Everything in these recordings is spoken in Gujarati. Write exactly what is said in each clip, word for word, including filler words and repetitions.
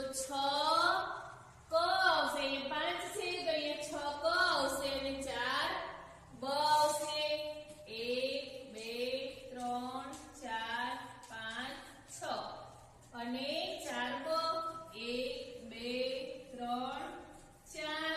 છ ક આવશે, અહીંયા પાંચ છે તો અહીંયા છ ક આવશે અને ચાર બ આવશે. એક બે ત્રણ ચાર પાંચ છ અને ચાર બ એક બે ત્રણ ચાર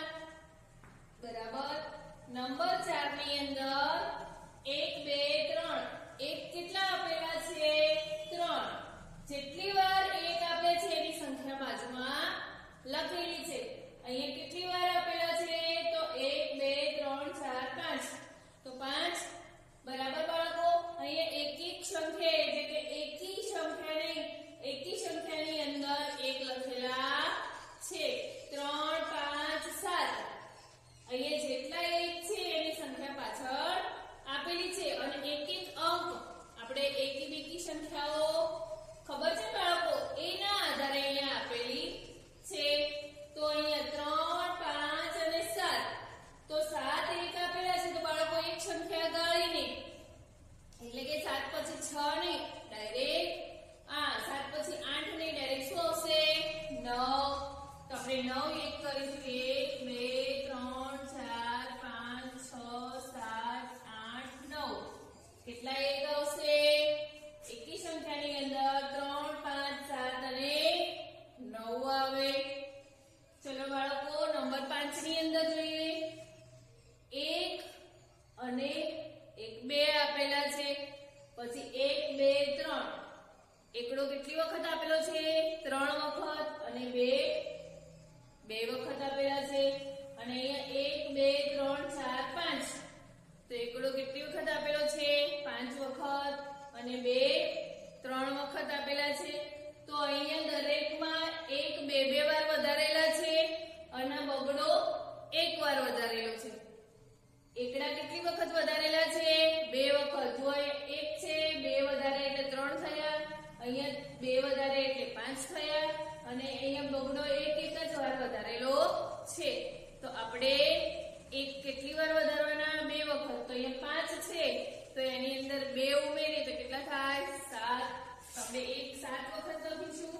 બરાબર. નંબર ચાર ની અંદર એક બે ત્રણ એક કેટલા આપેલા છે? ત્રણ. જેટલી વાર એક આપે છે એની સંખ્યા બાજુમાં લખેલી છે. અહીંયા કેટલી વાર આપેલા છે? તો એક બે ત્રણ ચાર પાંચ. તો પાંચ બરાબર બાળકો. અહીંયા એકી સંખ્યા એટલે કે એકી સંખ્યા નહીં, એકી સંખ્યાની અંદર એક લખેલા છે. ત્રણ પાંચ સાત. અહીંયા જેટલા એક છે એની સંખ્યા પાછળ આપેલી છે અને એક એક અંક આપણે એકી બેકી સંખ્યાઓ ખબર છે બાળકો એના આધારે અહીંયા આપેલી છે. તો અહીંયા ત્રણ પાંચ અને સાત. તો સાત એક આપેલા છે તો બાળકો એક સંખ્યા ગાળીને એટલે કે સાત પછી છ નહીં ડાયરેક્ટ આ સાત પછી આઠ નહીં ડાયરેક્ટ શું આવશે? નવ. તો આપણે નવ એક કરીશું. એક બે ત્રણ ચાર પાંચ છ સાત આઠ નવ. કેટલા એક આવશે? એકી સંખ્યાની અંદર ત્રણ પાંચ સાત અને નવ આવે. ચલો બાળકો નંબર પાંચ ની અંદર જોઈએ. એક અને એક બે આપેલા છે. પછી એક બે ત્રણ. એકડો કેટલી વખત આપેલો છે? ત્રણ વખત. અને બે બે વખત આપેલા છે. અને અહીંયા એક બે ત્રણ ચાર પાંચ. તો એકડો કેટલી વખત આપેલો છે? પાંચ વખત. અને બે ત્રણ વખત આપેલા છે. તો અહીંયા દરેકમાં એક બે બે વાર વધારેલા છે અને બગડો એક વાર વધારેલો છે. એકડા કેટલી વખત વધારેલા છે? બે વખત. જો એક છે બે વધારે એટલે ત્રણ થયા. અહીંયા બે વધારે એટલે પાંચ થયા અને અહીંયા બગડો એક એક જ વાર વધારેલો છે. તો આપણે એક કેટલી વાર વધારવાના? બે વખત. તો અહીંયા પાંચ છે તો એની અંદર બે ઉમેરી તો કેટલા થાય? સાત. આપણે એક સાત વખત લખીશું.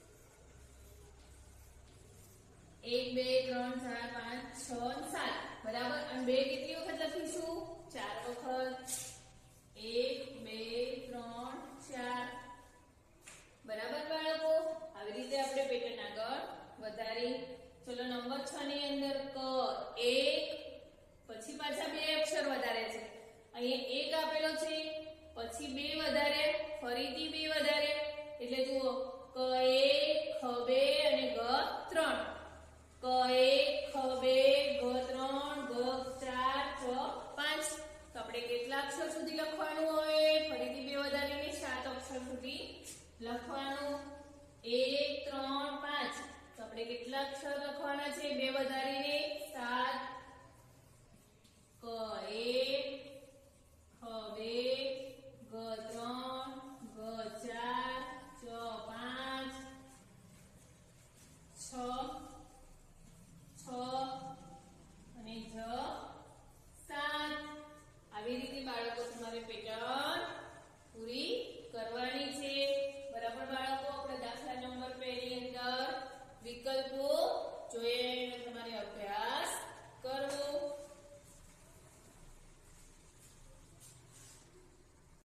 એક બે ત્રણ ચાર પાંચ છ સાત બરાબર. અને બે કેટલી વખત લખીશું? ચાર વખત. એક બે ત્રણ ચાર બરાબર બાળકો. આવી રીતે આપણે પેટર્ન આગળ વધારી. ચલો નંબર છ ની અંદર ક એક પછી પાછા બે અક્ષર વધારે છે. અહીંયા એક આપેલો છે પછી બે વધારે ફરીથી બે વધારે એટલે જુઓ ક એક ખ બે અને ગ ત્રણ. ક એક ખ બે ગ ત્રણ ગ ચાર ચ પાંચ. તો આપણે કેટલા અક્ષર સુધી લખવાનું હોય? ફરીથી બે વધારીને સાત અક્ષર સુધી લખવાનું. એક ત્રણ પાંચ. તો આપણે કેટલા અક્ષર લખવાના છે? બે વધારીને સાત. ક એક ખ બે ગ ત્રણ ગ ચાર ચ પાંચ છ છ અને જ સાત. આવી રીતે બાળકો તમારે પેટર્ન પૂરી કરવાની છે. બરાબર બાળકો. આપણે દાખલા નંબર બે ની અંદર વિકલ્પો જોઈએ તમારે અભ્યાસ કરવો.